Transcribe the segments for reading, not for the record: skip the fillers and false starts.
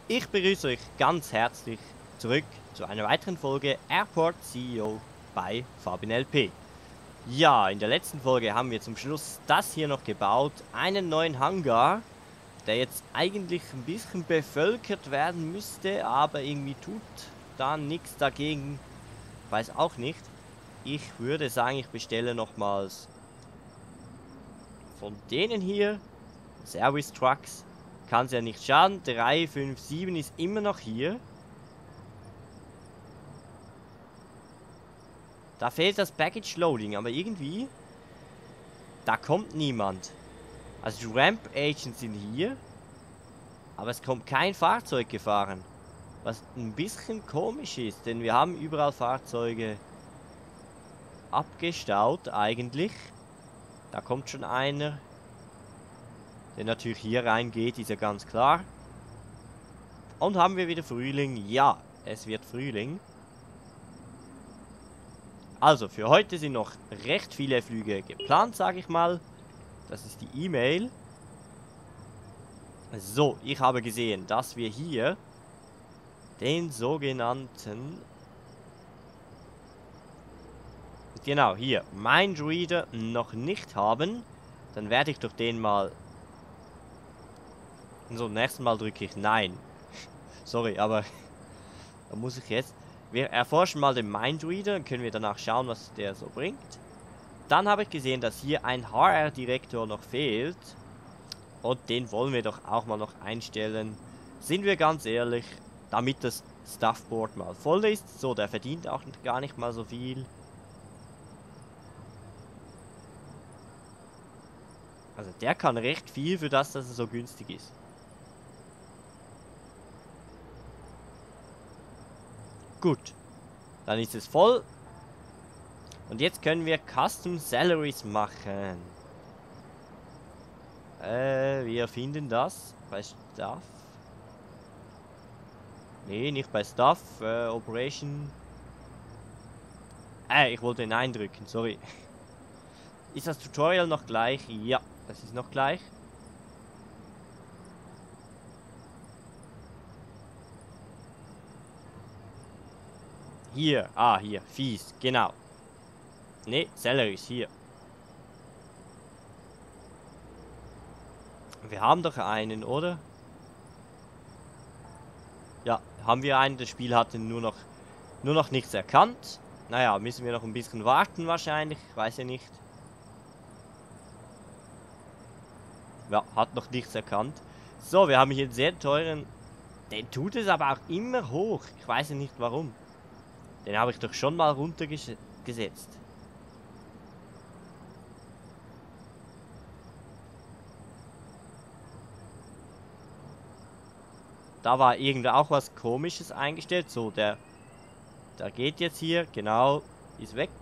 Ich begrüße euch ganz herzlich zurück zu einer weiteren Folge Airport CEO bei Fabian LP. Ja, in der letzten Folge haben wir zum Schluss das hier noch gebaut, einen neuen Hangar, der jetzt eigentlich ein bisschen bevölkert werden müsste, aber irgendwie tut da nichts dagegen. Weiß auch nicht. Ich würde sagen, ich bestelle nochmals von denen hier Service Trucks. Kann es ja nicht schaden. 3, 5, 7 ist immer noch hier. Da fehlt das Package Loading, aber irgendwie, da kommt niemand. Also die Ramp Agents sind hier, aber es kommt kein Fahrzeug gefahren. Was ein bisschen komisch ist, denn wir haben überall Fahrzeuge abgestaut eigentlich. Da kommt schon einer, der natürlich hier reingeht, ist ja ganz klar. Und haben wir wieder Frühling? Ja, es wird Frühling. Also, für heute sind noch recht viele Flüge geplant, sage ich mal. Das ist die E-Mail. So, ich habe gesehen, dass wir hier den sogenannten... Genau, hier, Mindreader noch nicht haben. Dann werde ich doch den mal... So, nächstes Mal drücke ich Nein. Sorry, aber da muss ich jetzt... Wir erforschen mal den Mindreader, dann können wir danach schauen, was der so bringt. Dann habe ich gesehen, dass hier ein HR-Direktor noch fehlt. Und den wollen wir doch auch mal noch einstellen. Sind wir ganz ehrlich, damit das Staffboard mal voll ist. So, der verdient auch gar nicht mal so viel. Also der kann recht viel für das, dass er so günstig ist. Gut, dann ist es voll. Und jetzt können wir Custom Salaries machen. Wir finden das bei Staff. Nee, nicht bei Staff. Operation. Ich wollte Nein drücken, sorry. Ist das Tutorial noch gleich? Ja, das ist noch gleich. Hier, hier, Fees, genau. Ne, Salaries, hier. Wir haben doch einen, oder? Ja, haben wir einen. Das Spiel hatte nur noch nichts erkannt. Naja, müssen wir noch ein bisschen warten wahrscheinlich. Weiß ja nicht. Ja, hat noch nichts erkannt. So, wir haben hier einen sehr teuren... Den tut es aber auch immer hoch. Ich weiß ja nicht warum. Den habe ich doch schon mal runtergesetzt. Da war irgendwie auch was Komisches eingestellt. So, der geht jetzt hier. Genau, ist weg.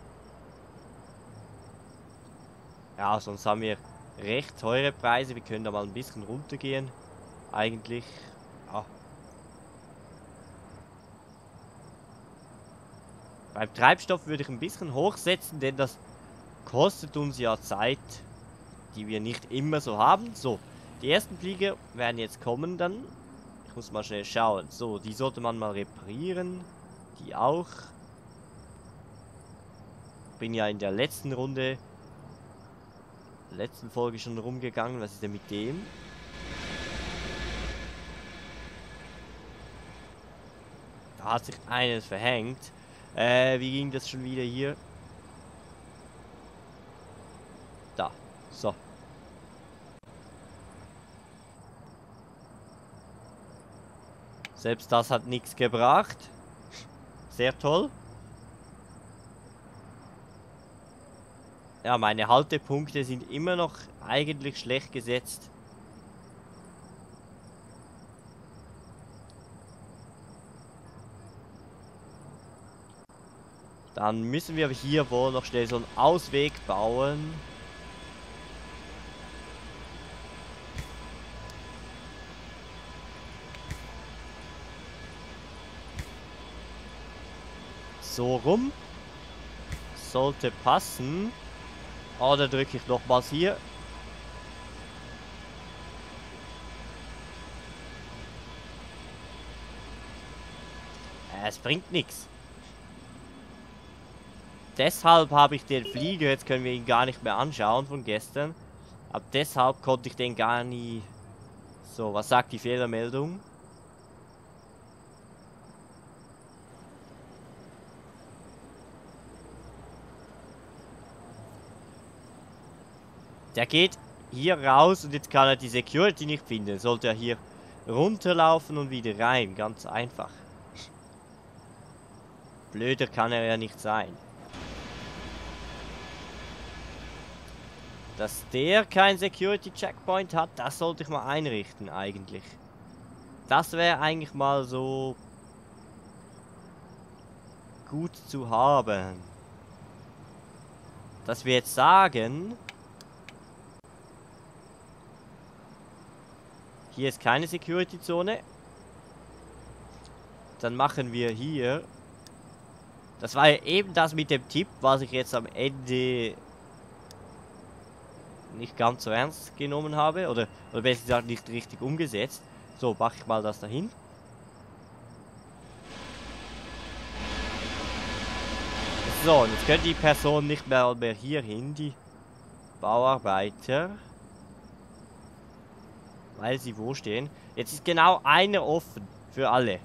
Ja, sonst haben wir recht teure Preise. Wir können da mal ein bisschen runtergehen. Eigentlich, ja. Beim Treibstoff würde ich ein bisschen hochsetzen, denn das kostet uns ja Zeit, die wir nicht immer so haben. So, die ersten Flieger werden jetzt kommen dann. Ich muss mal schnell schauen. So, die sollte man mal reparieren. Die auch. Bin ja in der letzten Folge schon rumgegangen. Was ist denn mit dem? Da hat sich eines verhängt. Wie ging das schon wieder hier? Da. So. Selbst das hat nichts gebracht. Sehr toll. Ja, meine Haltepunkte sind immer noch eigentlich schlecht gesetzt. Dann müssen wir hier wohl noch schnell so einen Ausweg bauen. So rum. Sollte passen. Oder drücke ich nochmals hier. Es bringt nichts. Deshalb habe ich den Flieger, jetzt können wir ihn gar nicht mehr anschauen von gestern. Aber deshalb konnte ich den gar nie... So, was sagt die Fehlermeldung? Der geht hier raus und jetzt kann er die Security nicht finden. Sollte er hier runterlaufen und wieder rein. Ganz einfach. Blöder kann er ja nicht sein. Dass der kein Security Checkpoint hat, das sollte ich mal einrichten eigentlich. Das wäre eigentlich mal so gut zu haben. Dass wir jetzt sagen, hier ist keine Security Zone. Dann machen wir hier. Das war ja eben das mit dem Tipp, was ich jetzt am Ende nicht ganz so ernst genommen habe. Oder besser gesagt nicht richtig umgesetzt. So, mache ich mal das dahin. So, und jetzt können die Personen nicht mehr hier hin, die Bauarbeiter. Weil sie wo stehen? Jetzt ist genau einer offen für alle.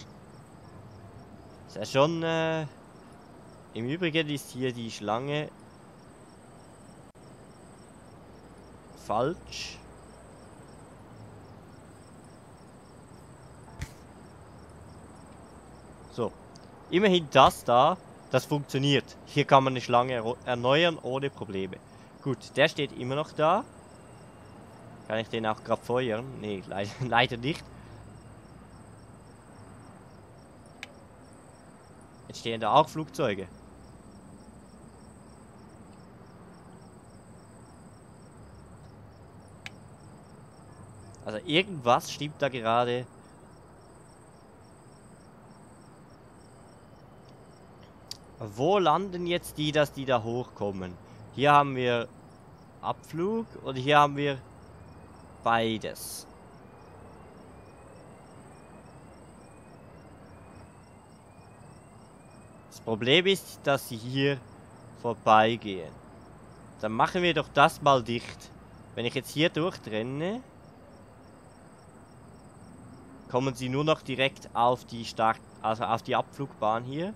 Ist ja schon, im Übrigen ist hier die Schlange falsch. So. Immerhin das da, das funktioniert. Hier kann man eine Schlange erneuern ohne Probleme. Gut, der steht immer noch da. Kann ich den auch gerade feuern? Nee, leider nicht. Jetzt stehen da auch Flugzeuge. Also irgendwas stimmt da gerade. Wo landen jetzt die, dass die da hochkommen? Hier haben wir Abflug und hier haben wir beides. Das Problem ist, dass sie hier vorbeigehen. Dann machen wir doch das mal dicht. Wenn ich jetzt hier durchtrenne, kommen sie nur noch direkt auf die auf die Abflugbahn hier.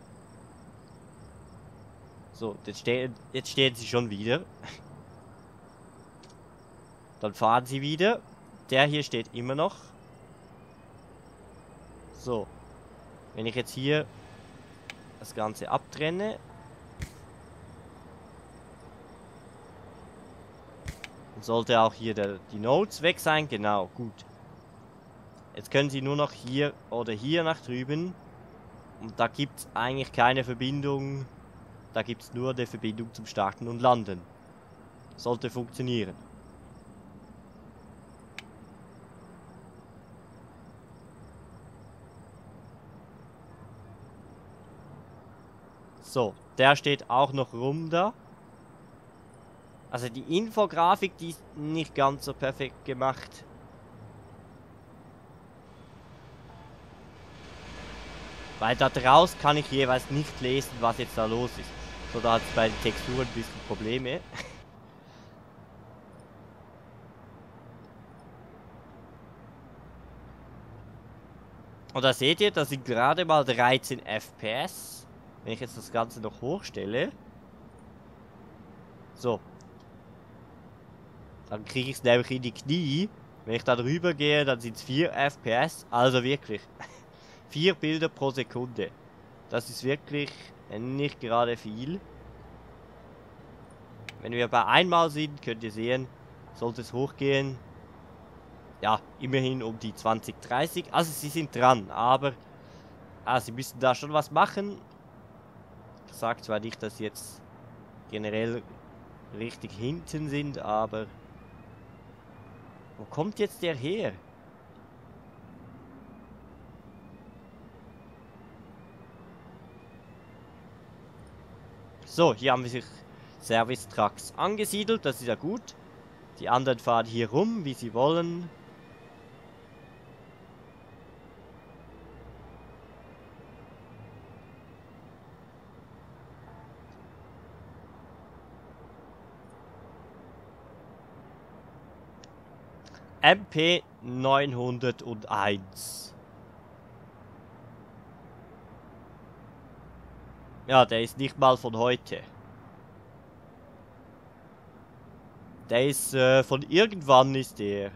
So, jetzt stehen sie schon wieder. Dann fahren sie wieder. Der hier steht immer noch. So. Wenn ich jetzt hier das Ganze abtrenne. Dann sollte auch hier die Nodes weg sein. Genau, gut. Jetzt können sie nur noch hier oder hier nach drüben. Und da gibt es eigentlich keine Verbindung. Da gibt es nur eine Verbindung zum Starten und Landen. Sollte funktionieren. So, der steht auch noch rum da. Also die Infografik, die ist nicht ganz so perfekt gemacht. Weil da draus kann ich jeweils nicht lesen, was jetzt da los ist. So, da hat es bei den Texturen ein bisschen Probleme. Und da seht ihr, das sind gerade mal 13 FPS. Wenn ich jetzt das Ganze noch hochstelle. So. Dann kriege ich es nämlich in die Knie. Wenn ich da drüber gehe, dann sind es 4 FPS. Also wirklich. 4 Bilder pro Sekunde. Das ist wirklich nicht gerade viel. Wenn wir bei einmal sind, könnt ihr sehen, sollte es hochgehen. Ja, immerhin um die 20, 30. Also sie sind dran, aber sie müssen da schon was machen. Ich sage zwar nicht, dass sie jetzt generell richtig hinten sind, aber wo kommt jetzt der her? So, hier haben wir sich Service Trucks angesiedelt, das ist ja gut. Die anderen fahren hier rum, wie sie wollen. MP 901. Ja, der ist nicht mal von heute. Der ist von irgendwann ist der.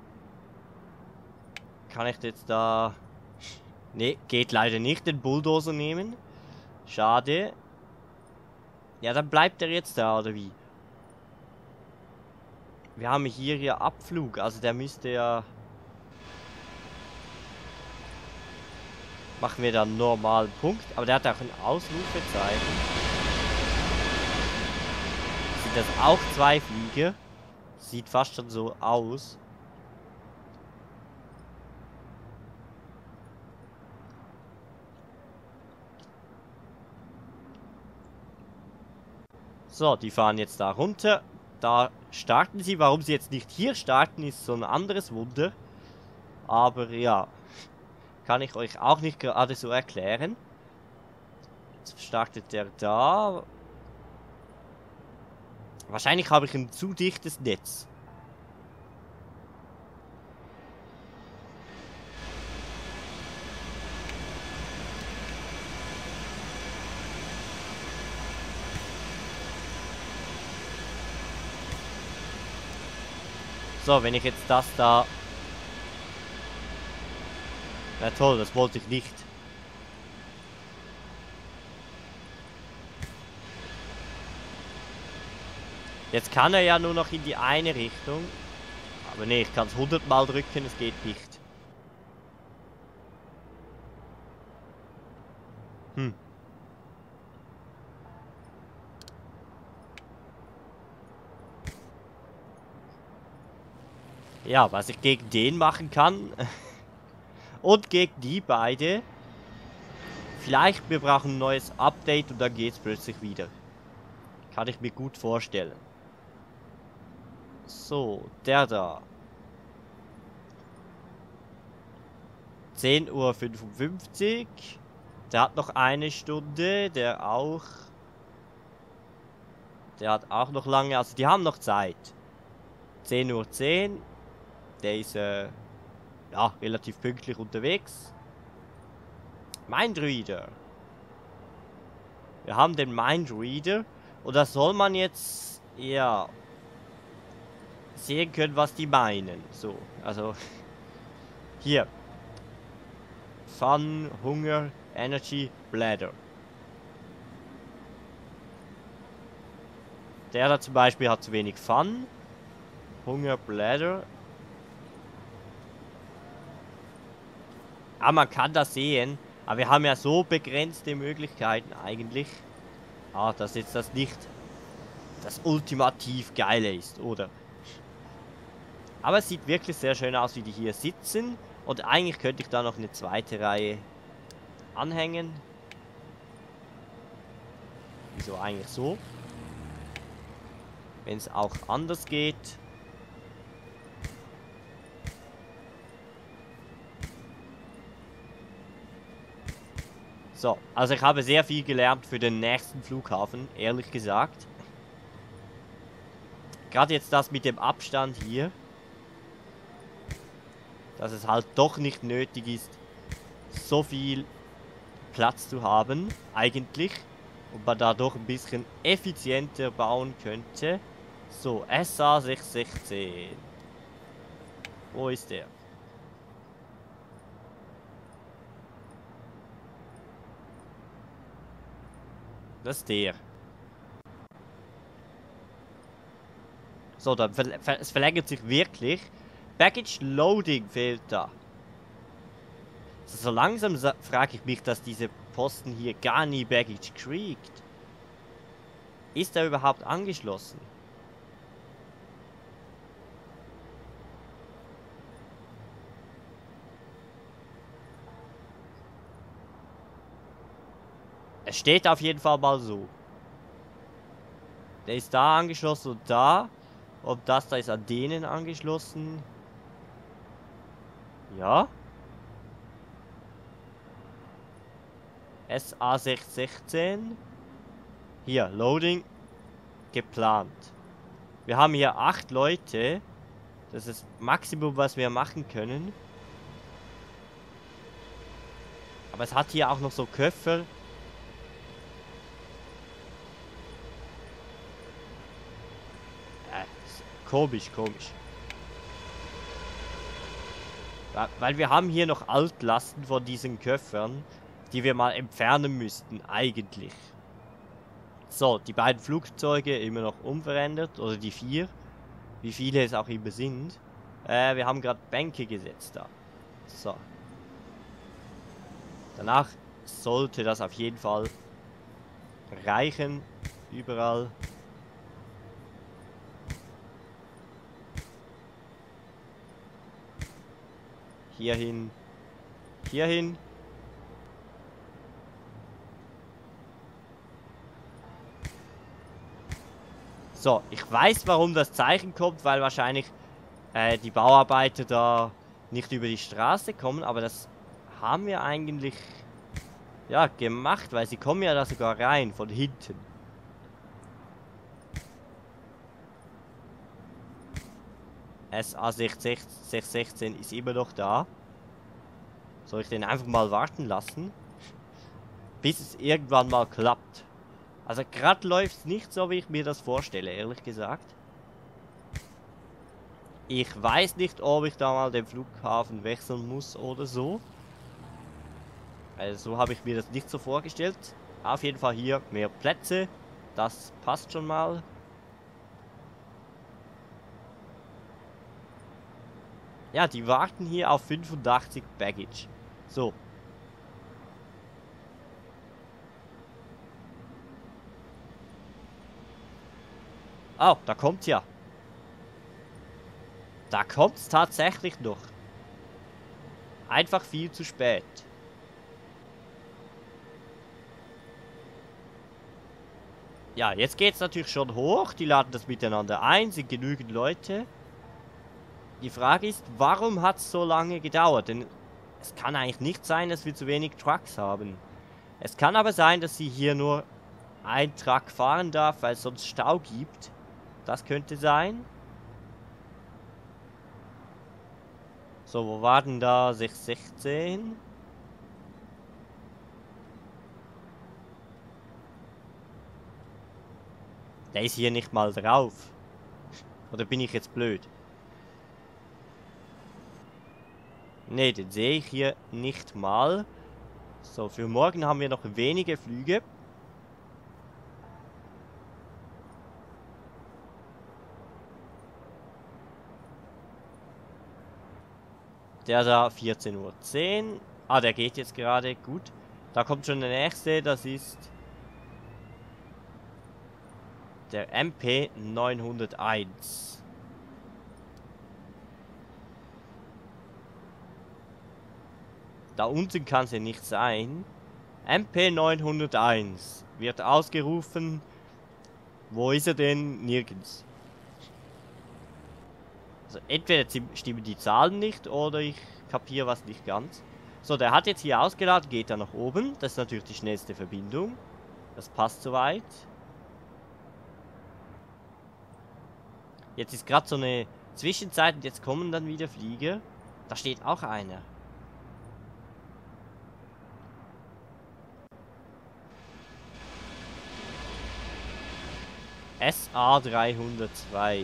Kann ich jetzt da... Ne, geht leider nicht, den Bulldozer nehmen. Schade. Ja, dann bleibt er jetzt da, oder wie? Wir haben hier ja Abflug, also der müsste ja... Machen wir da einen normalen Punkt, aber der hat auch ein Ausrufezeichen. Sind das auch 2 Flieger? Sieht fast schon so aus. So, die fahren jetzt da runter. Da starten sie. Warum sie jetzt nicht hier starten, ist so ein anderes Wunder. Aber ja, kann ich euch auch nicht gerade so erklären. Jetzt startet der da. Wahrscheinlich habe ich ein zu dichtes Netz. So, wenn ich jetzt das da... Na toll, das wollte ich nicht. Jetzt kann er ja nur noch in die eine Richtung. Aber nee, ich kann es 100 Mal drücken, es geht nicht. Hm. Ja, was ich gegen den machen kann. Und gegen die beide. Vielleicht wir brauchen ein neues Update und dann geht's plötzlich wieder. Kann ich mir gut vorstellen. So, der da. 10:55 Uhr. Der hat noch eine Stunde. Der auch. Der hat auch noch lange. Also die haben noch Zeit. 10:10 Uhr. Der ist ja, relativ pünktlich unterwegs. Mindreader. Wir haben den Mindreader. Und da soll man jetzt, ja, sehen können, was die meinen. So, also, hier. Fun, Hunger, Energy, Bladder. Der da zum Beispiel hat zu wenig Fun. Hunger, Bladder. Ah, man kann das sehen. Aber wir haben ja so begrenzte Möglichkeiten eigentlich. Ah, dass jetzt das nicht das ultimativ Geile ist, oder? Aber es sieht wirklich sehr schön aus, wie die hier sitzen. Und eigentlich könnte ich da noch eine zweite Reihe anhängen. Wieso eigentlich so? Wenn es auch anders geht. So, also ich habe sehr viel gelernt für den nächsten Flughafen, ehrlich gesagt. Gerade jetzt das mit dem Abstand hier. Dass es halt doch nicht nötig ist, so viel Platz zu haben, eigentlich. Und man da doch ein bisschen effizienter bauen könnte. So, SA 616. Wo ist der? Das ist der. So, dann es verlängert sich wirklich. Baggage Loading fehlt da. Also so langsam frage ich mich, dass diese Posten hier gar nie Baggage kriegt. Ist er überhaupt angeschlossen? Es steht auf jeden Fall mal so. Der ist da angeschlossen und da. Und das da ist an denen angeschlossen. Ja. SA 616. Hier, Loading geplant. Wir haben hier 8 Leute. Das ist das Maximum, was wir machen können. Aber es hat hier auch noch so Köpfe. Komisch, komisch. Weil wir haben hier noch Altlasten von diesen Köpfern, die wir mal entfernen müssten, eigentlich. So, die beiden Flugzeuge immer noch unverändert, oder die 4. Wie viele es auch immer sind. Wir haben gerade Bänke gesetzt da. So. Danach sollte das auf jeden Fall reichen. Überall. Hierhin. Hierhin. So, ich weiß, warum das Zeichen kommt, weil wahrscheinlich die Bauarbeiter da nicht über die Straße kommen, aber das haben wir eigentlich ja gemacht, weil sie kommen ja da sogar rein von hinten. SA616 ist immer noch da. Soll ich den einfach mal warten lassen? Bis es irgendwann mal klappt. Also gerade läuft es nicht so, wie ich mir das vorstelle, ehrlich gesagt. Ich weiß nicht, ob ich da mal den Flughafen wechseln muss oder so. Also so habe ich mir das nicht so vorgestellt. Auf jeden Fall hier mehr Plätze. Das passt schon mal. Ja, die warten hier auf 85 Baggage. So. Oh, da kommt's ja. Da kommt's tatsächlich noch. Einfach viel zu spät. Ja, jetzt geht's natürlich schon hoch. Die laden das miteinander ein, sind genügend Leute. Die Frage ist, warum hat es so lange gedauert? Denn es kann eigentlich nicht sein, dass wir zu wenig Trucks haben. Es kann aber sein, dass sie hier nur ein Truck fahren darf, weil es sonst Stau gibt. Das könnte sein. So, wo war denn da 616? Der ist hier nicht mal drauf. Oder bin ich jetzt blöd? Ne, den sehe ich hier nicht mal. So, für morgen haben wir noch wenige Flüge. Der da 14:10 Uhr. Ah, der geht jetzt gerade. Gut. Da kommt schon der nächste. Das ist der MP 901. Da unten kann es ja nicht sein. MP 901 wird ausgerufen. Wo ist er denn? Nirgends. Also entweder stimmen die Zahlen nicht oder ich kapiere was nicht ganz. So, der hat jetzt hier ausgeladen, geht dann nach oben. Das ist natürlich die schnellste Verbindung. Das passt soweit. Jetzt ist gerade so eine Zwischenzeit und jetzt kommen dann wieder Flieger. Da steht auch einer. SA 302.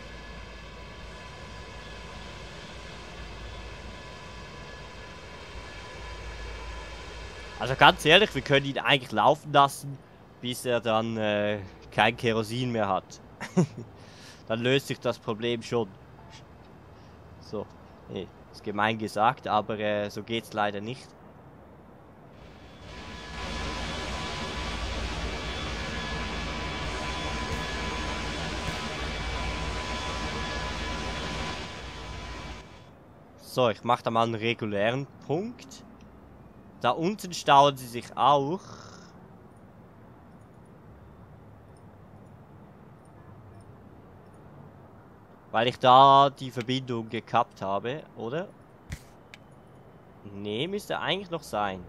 Also ganz ehrlich, wir können ihn eigentlich laufen lassen, bis er dann kein Kerosin mehr hat. Dann löst sich das Problem schon. So, nee, ist gemein gesagt, aber so geht's leider nicht. So, ich mache da mal einen regulären Punkt. Da unten stauen sie sich auch. Weil ich da die Verbindung gekappt habe, oder? Nee, müsste eigentlich noch sein.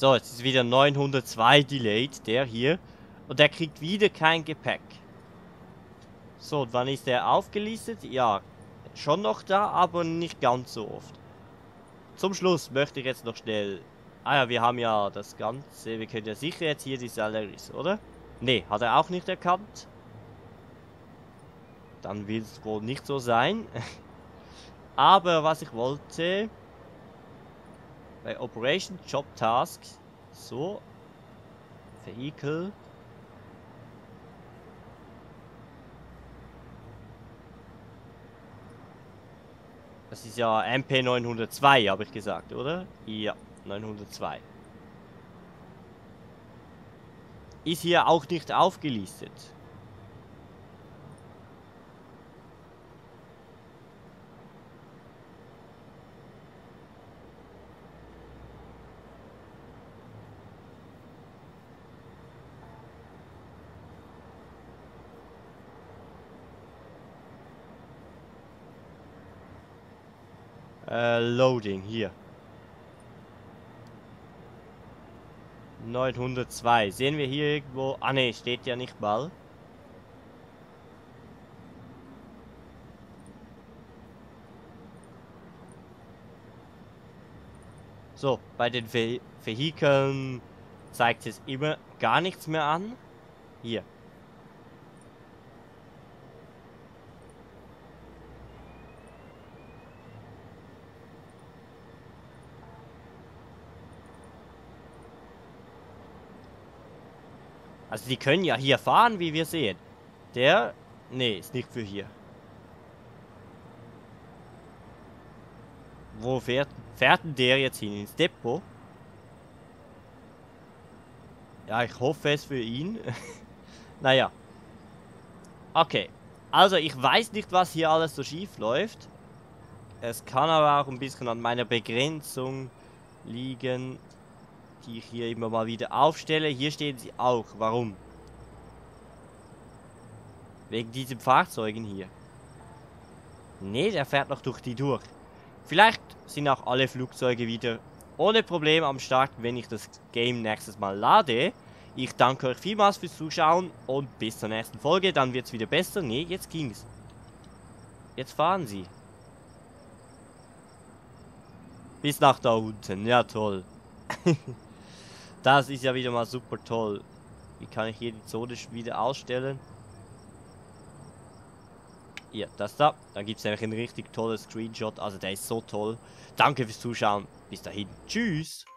So, jetzt ist wieder 902 delayed, der hier. Und der kriegt wieder kein Gepäck. So, und wann ist der aufgelistet? Ja, schon noch da, aber nicht ganz so oft. Zum Schluss möchte ich jetzt noch schnell... Ah ja, wir haben ja das Ganze. Wir können ja sicher jetzt hier die Salaries, oder? Nee, hat er auch nicht erkannt. Dann will es wohl nicht so sein. Aber was ich wollte... Bei Operation Job Tasks. So. Vehicle. Das ist ja MP 902, habe ich gesagt, oder? Ja, 902. Ist hier auch nicht aufgelistet. Loading, hier. 902. Sehen wir hier irgendwo... Ah ne, steht ja nicht mal. So, bei den Vehikeln zeigt es immer gar nichts mehr an. Hier. Also die können ja hier fahren, wie wir sehen. Der... Nee, ist nicht für hier. Wo fährt denn der jetzt hin? Ins Depot? Ja, ich hoffe es für ihn. Naja. Okay. Also ich weiß nicht, was hier alles so schief läuft. Es kann aber auch ein bisschen an meiner Begrenzung liegen, die ich hier immer mal wieder aufstelle. Hier stehen sie auch. Warum? Wegen diesen Fahrzeugen hier. Nee, der fährt noch durch die durch. Vielleicht sind auch alle Flugzeuge wieder ohne Problem am Start, wenn ich das Game nächstes Mal lade. Ich danke euch vielmals fürs Zuschauen und bis zur nächsten Folge. Dann wird es wieder besser. Nee, jetzt ging's. Jetzt fahren sie. Bis nach da unten. Ja, toll. Das ist ja wieder mal super toll. Wie kann ich hier die Zone wieder ausstellen? Ja, das da. Dann gibt es nämlich ein richtig tolles Screenshot. Also der ist so toll. Danke fürs Zuschauen. Bis dahin. Tschüss.